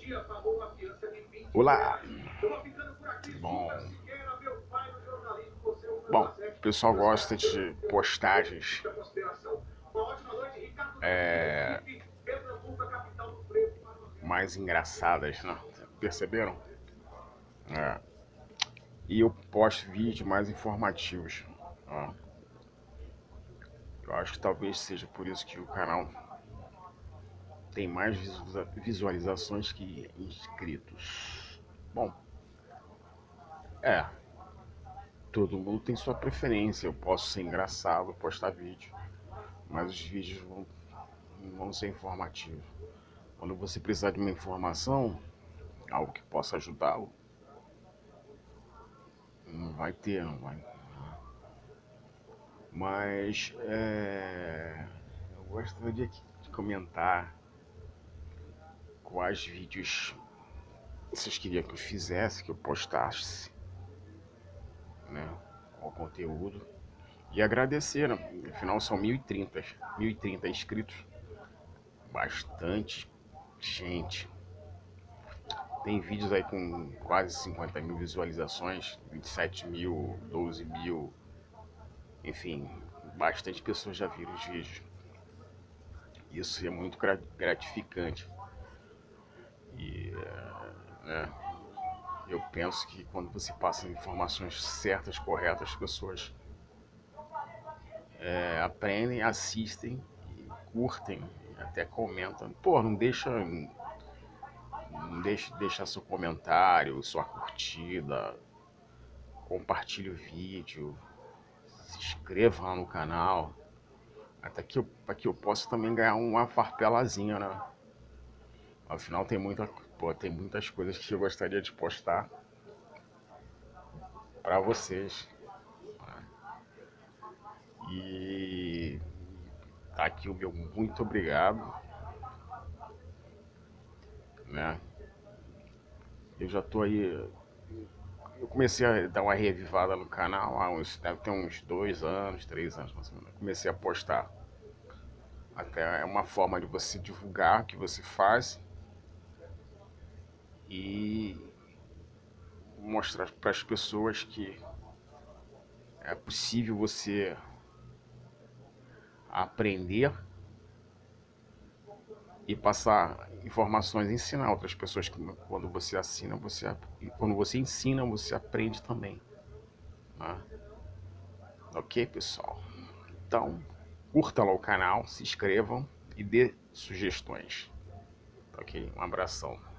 Olá! Bom, bom, o pessoal gosta de postagens é, mais engraçadas, né? Perceberam? É. E eu posto vídeos mais informativos. Ó. Eu acho que talvez seja por isso que o canal tem mais visualizações que inscritos. Bom, é, todo mundo tem sua preferência. Eu posso ser engraçado, postar vídeo, mas os vídeos vão ser informativos. Quando você precisar de uma informação, algo que possa ajudá-lo, não vai ter, não vai. Mas eu gostaria de comentar quais vídeos vocês queriam que eu fizesse, que eu postasse, né? Qual conteúdo. E agradecer, né? Afinal são 1030 inscritos. Bastante gente. Tem vídeos aí com quase 50 mil visualizações, 27 mil, 12 mil, enfim, bastante pessoas já viram os vídeos. Isso é muito gratificante. E né, eu penso que quando você passa informações certas, corretas, as pessoas aprendem, assistem, e curtem, até comentam. Pô, não deixa seu comentário, sua curtida, compartilhe o vídeo, se inscreva lá no canal, até que para que eu possa também ganhar uma farpelazinha, né? Afinal tem muitas coisas que eu gostaria de postar para vocês. E tá aqui o meu muito obrigado, né? Eu já tô aí. Eu comecei a dar uma revivada no canal deve ter uns 2 anos, 3 anos mais ou menos. Comecei a postar. Até é uma forma de você divulgar o que você faz e mostrar para as pessoas que é possível você aprender e passar informações, ensinar outras pessoas que quando você quando você ensina, você aprende também, né? Ok, pessoal? Então, curta lá o canal, se inscrevam e dê sugestões. Ok? Um abração.